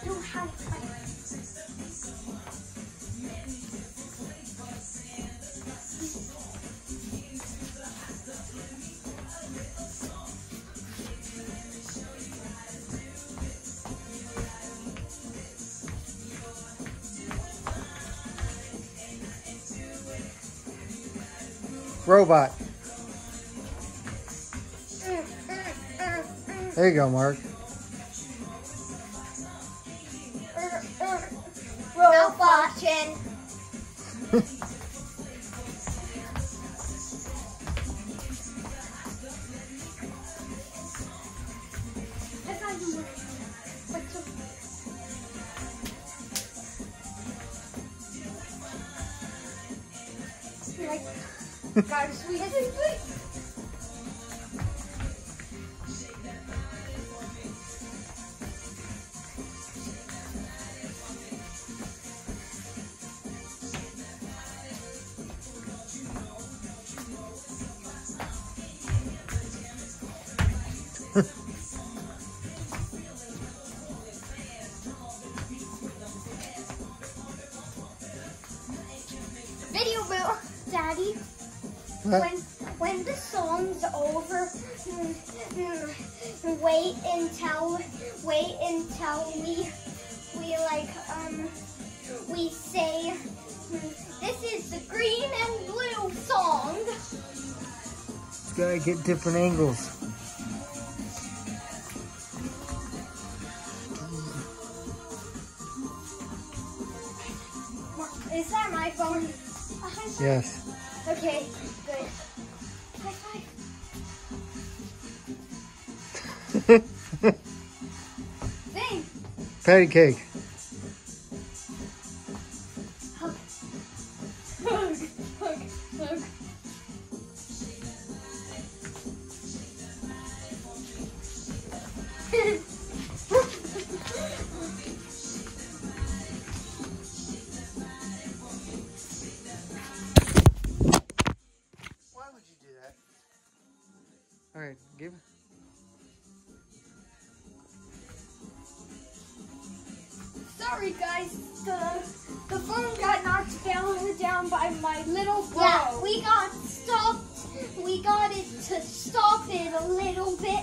Robot. There you go, Mark. Robot chin. Guys, sweet. Video boo, Daddy. What? When the song's over, wait until we say this is the green and blue song. It's gotta get different angles. Is that my phone? Yes. Okay, good. High five. Thing. Patty cake. Hug. Hug. Hug. Hug. Why would you do that? All right, give. Sorry, guys. The phone got knocked down by my little bro. Yeah, we got stopped. We got it to stop it a little bit.